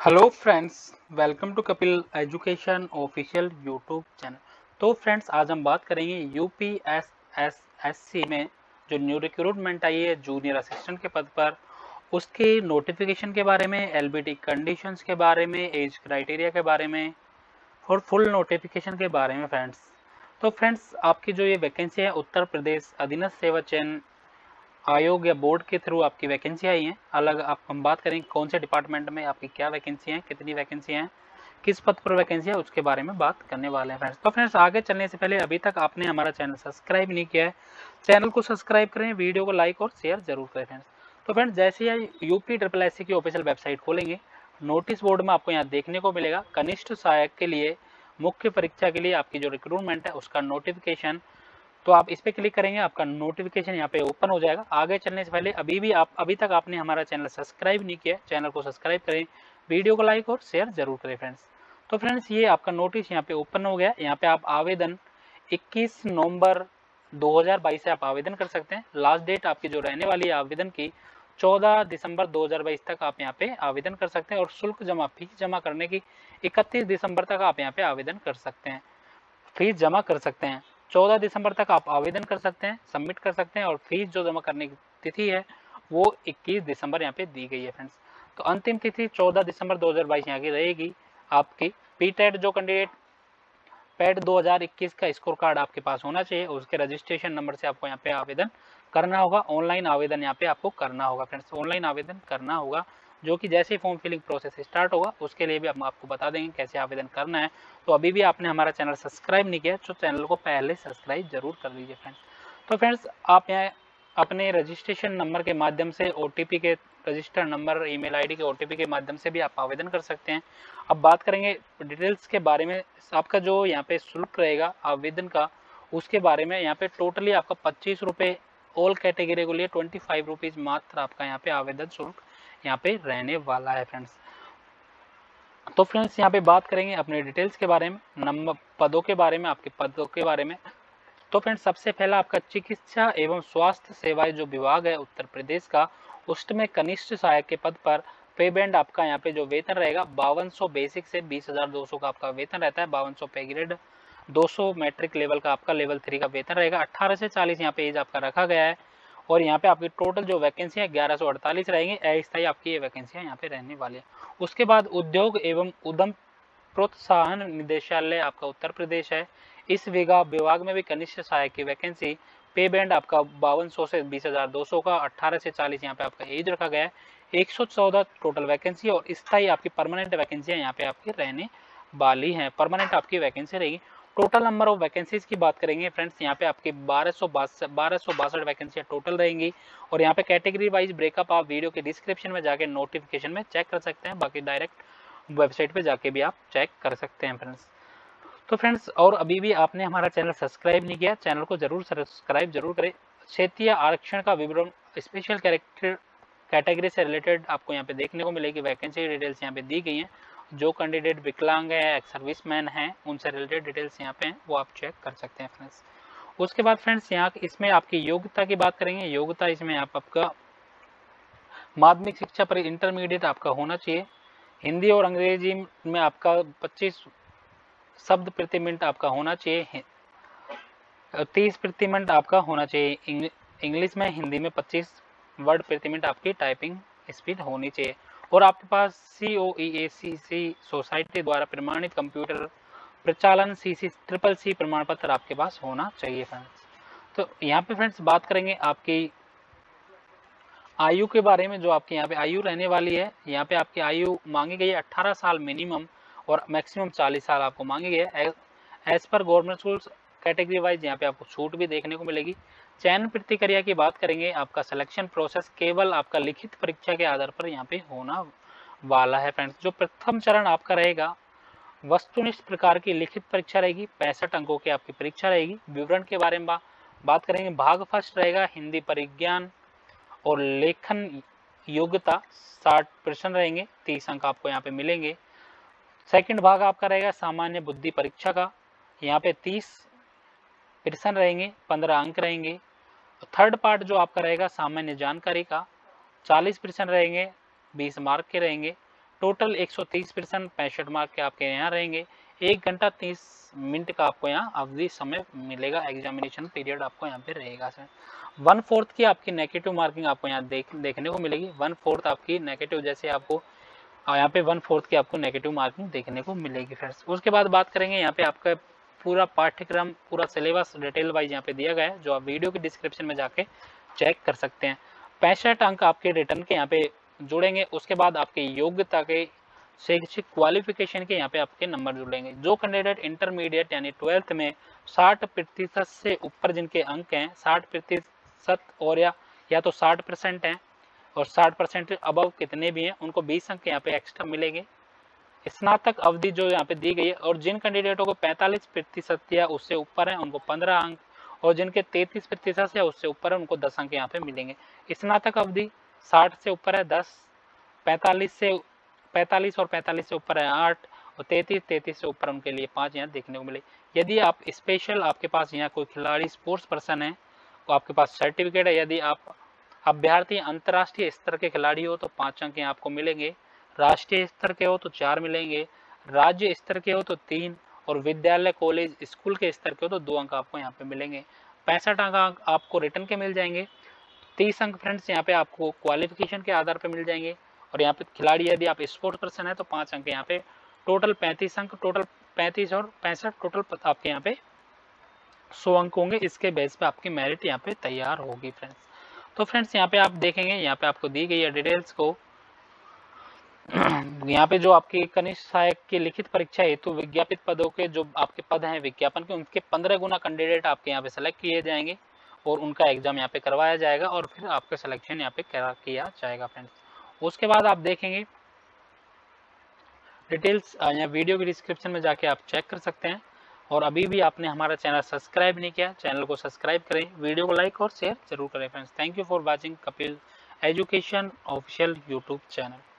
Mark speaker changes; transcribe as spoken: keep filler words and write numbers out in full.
Speaker 1: Hello friends, welcome to Kapil education official YouTube channel. तो friends, आज हम बात करेंगे यूपीएसएसएससी में जो न्यू रिक्रूटमेंट आई है जूनियर असिस्टेंट के पद पर, उसके नोटिफिकेशन के बारे में, एलबीटी कंडीशंस के बारे में, एज क्राइटेरिया के बारे में और फुल नोटिफिकेशन के बारे में फ्रेंड्स। तो फ्रेंड्स, आपकी जो ये वैकेंसी है उत्तर प्रदेश अधीनस्थ सेवा चयन आयोग या बोर्ड के थ्रू आपकी वैकेंसी आई हैं। अलग आप हम बात करेंगे कौन से डिपार्टमेंट में आपकी क्या वैकेंसी हैं, कितनी वैकेंसी हैं, किस पद पर वैकेंसी है, उसके बारे में बात करने वाले हैं फ्रेंड्स। तो फ्रेंड्स, आगे चलने से पहले अभी तक आपने हमारा चैनल सब्सक्राइब नहीं किया है, चैनल को सब्सक्राइब करें, वीडियो को लाइक और शेयर जरूर करें फ्रेंड्स। तो फ्रेंड्स, जैसे ही यूपी ट्रिपल एस सी की ऑफिशियल वेबसाइट खोलेंगे, नोटिस बोर्ड में आपको यहाँ देखने को मिलेगा कनिष्ठ सहायक के लिए मुख्य परीक्षा के लिए आपकी जो रिक्रूटमेंट है उसका नोटिफिकेशन। तो आप इस पे क्लिक करेंगे, आपका नोटिफिकेशन यहाँ पे ओपन हो जाएगा। आगे चलने से पहले अभी भी आप अभी तक आपने हमारा चैनल सब्सक्राइब नहीं किया, चैनल को सब्सक्राइब करें, वीडियो को लाइक और शेयर जरूर करें फ्रेंड्स। तो फ्रेंड्स, ये आपका नोटिस यहाँ पे ओपन हो गया। यहाँ पे आप आवेदन इक्कीस नवंबर दो हज़ार बाईस से आप आवेदन कर सकते हैं। लास्ट डेट आपकी जो रहने वाली है आवेदन की चौदह दिसंबर दो हज़ार बाईस तक आप यहाँ पे आवेदन कर सकते हैं और शुल्क जमा फीस जमा करने की इकतीस दिसंबर तक आप यहाँ पे आवेदन कर सकते हैं, फीस जमा कर सकते हैं। चौदह दिसंबर तक आप आवेदन कर सकते हैं, सबमिट कर सकते हैं और फीस जो जमा करने की तिथि है वो इक्कीस दिसंबर यहाँ पे दी गई है फ्रेंड्स। तो अंतिम तिथि चौदह दिसंबर दो हज़ार बाईस यहाँ की रहेगी। आपकी पीटेट जो कैंडिडेट पैट दो हज़ार इक्कीस का स्कोर कार्ड आपके पास होना चाहिए, उसके रजिस्ट्रेशन नंबर से आपको यहाँ पे आवेदन करना होगा। ऑनलाइन आवेदन यहाँ पे आपको करना होगा फ्रेंड्स, ऑनलाइन आवेदन करना होगा, जो कि जैसे ही फॉर्म फिलिंग प्रोसेस स्टार्ट होगा उसके लिए भी हम आपको बता देंगे कैसे आवेदन करना है। तो अभी भी आपने हमारा चैनल सब्सक्राइब नहीं किया तो चैनल को पहले सब्सक्राइब जरूर कर लीजिए फ्रेंड्स। तो फ्रेंड्स, आप यहाँ अपने रजिस्ट्रेशन नंबर के माध्यम से ओटीपी के रजिस्टर नंबर, ईमेल आईडी के ओटीपी के माध्यम से भी आप आवेदन कर सकते हैं। अब बात करेंगे डिटेल्स के बारे में। आपका जो यहाँ पे शुल्क रहेगा आवेदन का, उसके बारे में यहाँ पे टोटली आपका पच्चीस रुपये, ऑल कैटेगरी के लिए ट्वेंटी फाइव रुपीज़ मात्र आपका यहाँ पे आवेदन शुल्क यहाँ पे रहने वाला है फ्रेंड्स। तो फ्रेंड्स, यहाँ पे बात करेंगे अपने डिटेल्स के बारे में, नंबर, पदों के बारे में, आपके पदों के बारे में। तो फ्रेंड्स, सबसे पहला आपका चिकित्सा एवं स्वास्थ्य सेवाएं जो विभाग है उत्तर प्रदेश का, उसमें कनिष्ठ सहायक के पद पर पे बैंड आपका यहाँ पे जो वेतन रहेगा बावन सौ बेसिक से बीस हजार दो सौ का आपका वेतन रहता है। बावन सौ पे ग्रेड, दो सौ मैट्रिक लेवल का आपका लेवल थ्री का वेतन रहेगा। अट्ठारह से चालीस यहाँ पे एज आपका रखा गया है। और यहाँ पे आपकी टोटल जो वैकेंसी है ग्यारह सौ अड़तालीस रहेंगी, अस्थायी आपकी ये वैकेंसी यहाँ पे रहने वाली है। उसके बाद उद्योग एवं उद्यम प्रोत्साहन निदेशालय आपका उत्तर प्रदेश है। इस विभाग में भी कनिष्ठ सहायक की वैकेंसी, पे बैंड आपका बावन सौ से बीस हजार दो सौ का, अट्ठारह से चालीस यहाँ पे आपका एज रखा गया है। एक सौ चौदह टोटल वैकेंसी और स्थायी आपकी परमानेंट वैकेंसी यहाँ पे आपकी रहने वाली है, परमानेंट आपकी वैकेंसी रहेगी। टोटल नंबर ऑफ वैकेंसीज की बात करेंगे फ्रेंड्स, यहाँ पे आपकी बारह सौ बारह सौ बासठ वैकेंसियाँ टोटल रहेंगी। और यहाँ पे कैटेगरी वाइज ब्रेकअप आप वीडियो के डिस्क्रिप्शन में जाके नोटिफिकेशन में चेक कर सकते हैं, बाकी डायरेक्ट वेबसाइट पे जाके भी आप चेक कर सकते हैं फ्रेंड्स। तो फ्रेंड्स, और अभी भी आपने हमारा चैनल सब्सक्राइब नहीं किया, चैनल को जरूर सब्सक्राइब जरूर करें। क्षेत्रीय आरक्षण का विवरण, स्पेशल कैरेक्टर कैटेगरी से रिलेटेड आपको यहाँ पे देखने को मिलेगी, वैकेंसी डिटेल्स यहाँ पे दी गई हैं। जो कैंडिडेट विकलांग है, एक्स सर्विसमैन है, उनसे रिलेटेड डिटेल्स यहाँ पे हैं, वो आप चेक कर सकते हैं फ्रेंड्स। उसके बाद फ्रेंड्स, यहाँ इसमें आपकी योग्यता की बात करेंगे। योग्यता इसमें आप आपका माध्यमिक शिक्षा पर इंटरमीडिएट आपका होना चाहिए। हिंदी और अंग्रेजी में आपका पच्चीस शब्द प्रति मिनट आपका होना चाहिए, तीस प्रति मिनट आपका होना चाहिए इंग्लिश में, हिंदी में पच्चीस वर्ड प्रति मिनट आपकी टाइपिंग स्पीड होनी चाहिए। और आपके पास सी ओ ई ए सी सी सोसाइटी द्वारा प्रमाणित कंप्यूटर प्रचालन सी सी ट्रिपल सी प्रमाण पत्र आपके पास होना चाहिए फ्रेंड्स। तो यहाँ पे फ्रेंड्स बात करेंगे आपकी आयु के बारे में। जो आपके यहाँ पे आयु रहने वाली है, यहाँ पे आपकी आयु मांगी गई है अट्ठारह साल मिनिमम और मैक्सिमम चालीस साल आपको मांगी गई है। As per government schools category wise यहाँ पे आपको छूट भी देखने को मिलेगी। चयन प्रक्रिया की बात करेंगे, आपका सिलेक्शन प्रोसेस केवल आपका लिखित परीक्षा के आधार पर यहाँ पे होना वाला है फ्रेंड्स। जो प्रथम चरण आपका रहेगा वस्तुनिष्ठ प्रकार की लिखित परीक्षा रहेगी, पैंसठ अंकों की आपकी परीक्षा रहेगी। विवरण के बारे में बात करेंगे, भाग फर्स्ट रहेगा हिंदी परिज्ञान और लेखन योग्यता, साठ प्रश्न रहेंगे, तीस अंक आपको यहाँ पे मिलेंगे। सेकंड भाग आपका रहेगा सामान्य बुद्धि परीक्षा का, यहाँ पे तीस प्रश्न रहेंगे, पंद्रह अंक रहेंगे। थर्ड पार्ट जो आपका रहेगा सामान्य जानकारी का, चालीस प्रश्न रहेंगे, बीस मार्क के रहेंगे। टोटल एक सौ तीस प्रश्न पैंसठ मार्क के आपके यहाँ रहेंगे। एक घंटा तीस मिनट का आपको यहाँ अवधि समय मिलेगा, एग्जामिनेशन पीरियड आपको यहाँ पे रहेगा सर। वन फोर्थ की आपकी नेगेटिव मार्किंग आपको यहाँ देख देखने को मिलेगी। वन फोर्थ आपकी नेगेटिव, जैसे आपको यहाँ पे वन फोर्थ की आपको नेगेटिव मार्किंग देखने को मिलेगी फ्रेंड्स। उसके बाद बात करेंगे यहाँ पे आपका पूरा पाठ्यक्रम, पूरा सिलेबस डिटेल वाइज यहाँ पे दिया गया है, जो आप वीडियो के डिस्क्रिप्शन में जाके चेक कर सकते हैं। पैंसठ अंक आपके रिटर्न के यहाँ पे जुड़ेंगे। उसके बाद आपके योग्यता के शैक्षिक क्वालिफिकेशन के यहाँ पे आपके नंबर जुड़ेंगे। जो कैंडिडेट इंटरमीडिएट यानी ट्वेल्थ में साठ प्रतिशत से ऊपर जिनके अंक हैं, साठ प्रतिशत और या या तो साठ परसेंट हैं और साठ परसेंट अबव कितने भी हैं, उनको बीस अंक यहाँ पे एक्स्ट्रा मिलेंगे। स्नातक अवधि जो यहाँ पे दी गई है, और जिन कैंडिडेटों को पैंतालीस प्रतिशत या उससे ऊपर है उनको पंद्रह अंक, और जिनके तैंतीस प्रतिशत या उससे ऊपर है उनको दस अंक यहाँ पे मिलेंगे। स्नातक अवधि साठ से ऊपर है दस, पैंतालीस से पैंतालीस और पैंतालीस से ऊपर है आठ, और तैंतीस तैंतीस से ऊपर उनके लिए पाँच यहाँ देखने को मिले। यदि आप स्पेशल, आपके पास यहाँ कोई खिलाड़ी स्पोर्ट्स पर्सन है तो आपके पास सर्टिफिकेट है। यदि आप अभ्यर्थी अंतर्राष्ट्रीय स्तर के खिलाड़ी हो तो पाँच अंक यहाँ आपको मिलेंगे, राष्ट्रीय स्तर के हो तो चार मिलेंगे, राज्य स्तर के हो तो तीन, और विद्यालय कॉलेज स्कूल के स्तर के हो तो दो अंक आपको यहाँ पे मिलेंगे। पैंसठ अंक आपको रिटर्न के मिल जाएंगे। तीस अंक फ्रेंड्स यहाँ पे आपको क्वालिफिकेशन के आधार पर मिल जाएंगे, और यहाँ पे खिलाड़ी यदि आप स्पोर्ट्स पर्सन है तो पाँच अंक यहाँ पे, टोटल पैंतीस अंक, टोटल पैंतीस और पैंसठ टोटल आपके यहाँ पे सौ अंक होंगे। इसके बेस पे आपकी मेरिट यहाँ पे तैयार होगी फ्रेंड्स। तो फ्रेंड्स यहाँ पे आप देखेंगे, यहाँ पे आपको दी गई है डिटेल्स को। यहाँ पे जो आपकी कनिष्ठ सहायक की लिखित परीक्षा हेतु तो विज्ञापित पदों के जो आपके पद हैं विज्ञापन के, उनके पंद्रह गुना कैंडिडेट आपके यहाँ पे सेलेक्ट किए जाएंगे और उनका एग्जाम यहाँ पे करवाया जाएगा, और फिर आपका सिलेक्शन यहाँ पे किया जाएगा फ्रेंड्स। उसके बाद आप देखेंगे डिटेल्स यहाँ वीडियो की डिस्क्रिप्शन में जाके आप चेक कर सकते हैं। और अभी भी आपने हमारा चैनल सब्सक्राइब नहीं किया, चैनल को सब्सक्राइब करें, वीडियो को लाइक और शेयर जरूर करें friends. Thank you for watching Kapil education official YouTube channel.